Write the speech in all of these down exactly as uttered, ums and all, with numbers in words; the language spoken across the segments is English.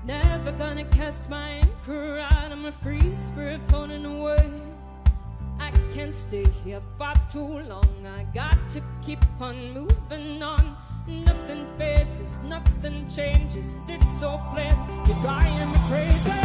Never gonna cast my anchor out. I'm a free spirit floating away. I can't stay here for too long. I got to keep on moving on. Nothing faces, nothing changes this old place. You're driving me crazy.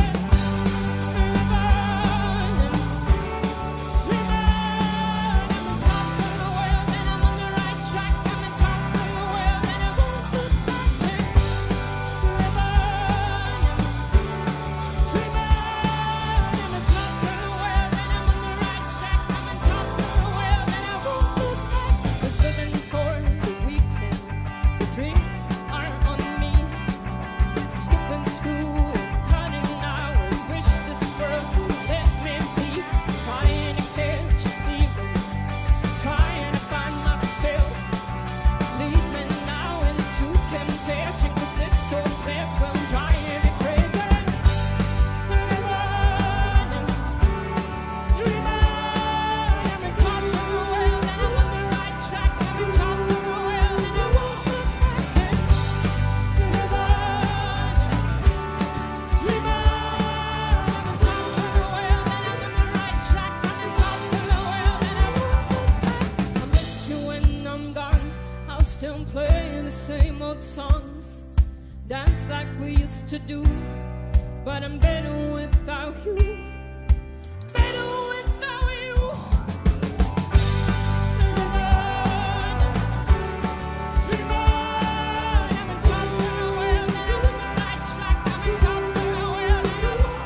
Still playing the same old songs, dance like we used to do, but I'm better without you, better without you. Dream on, I'm on top of the world, and I'm on the right track. I'm on top of the world, and I'm on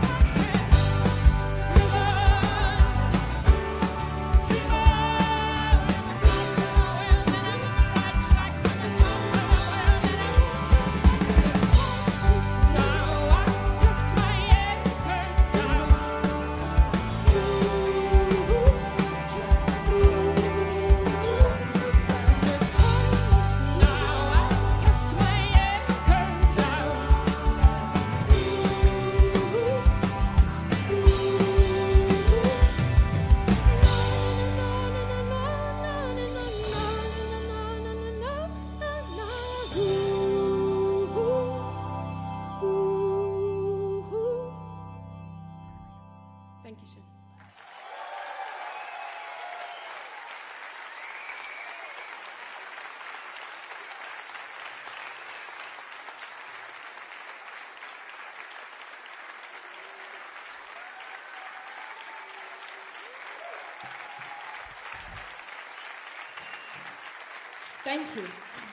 Thank you, Sean. Thank you.